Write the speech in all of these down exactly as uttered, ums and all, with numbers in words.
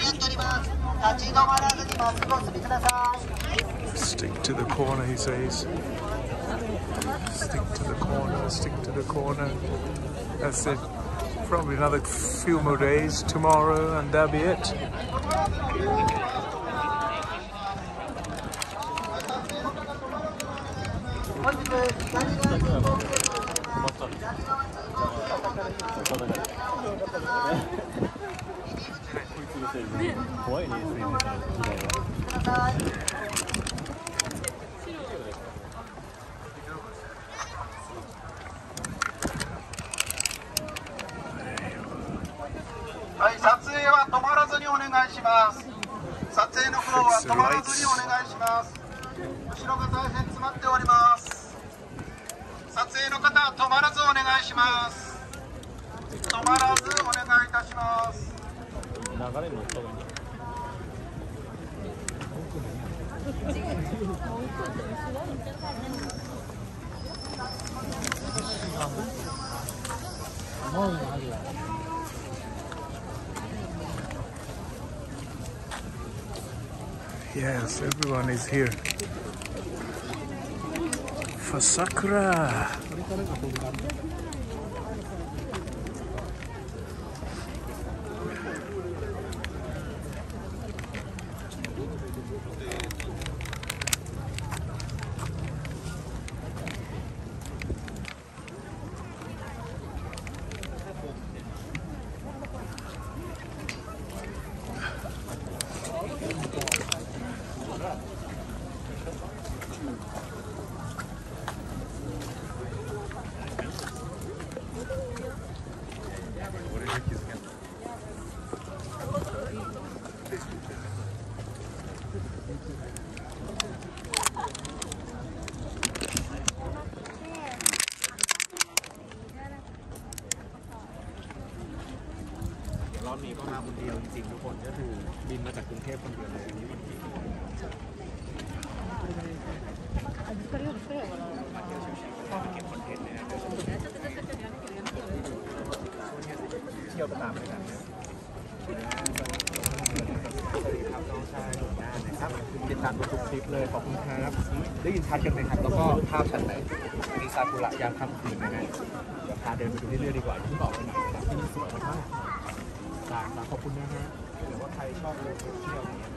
Stick to the corner, he says. Stick to the corner, stick to the corner. That's it. Probably another few more days tomorrow, and that'll be it. Yes, everyone is here for Sakura.ติดตามทุกคลิปเลยขอบคุณครับได้ยินชัดกันไหมครับแล้วก็ภาพชัดไหมมีซากุระยามค่ำคืนนะฮะเดี๋ยวพาเดินไปดูเรื่อยๆดีกว่าที่บอกไปหน่อยนะครับที่นี่สวยมากๆจากขอบคุณนะฮะหรือว่าใครชอบโลเคชั่นนี้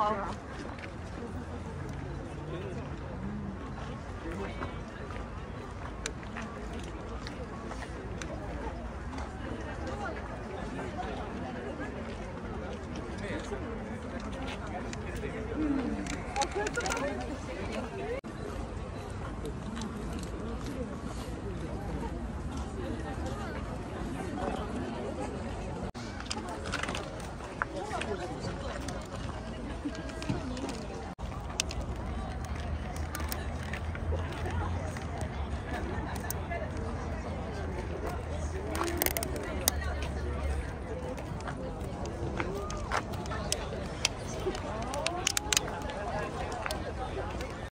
うん。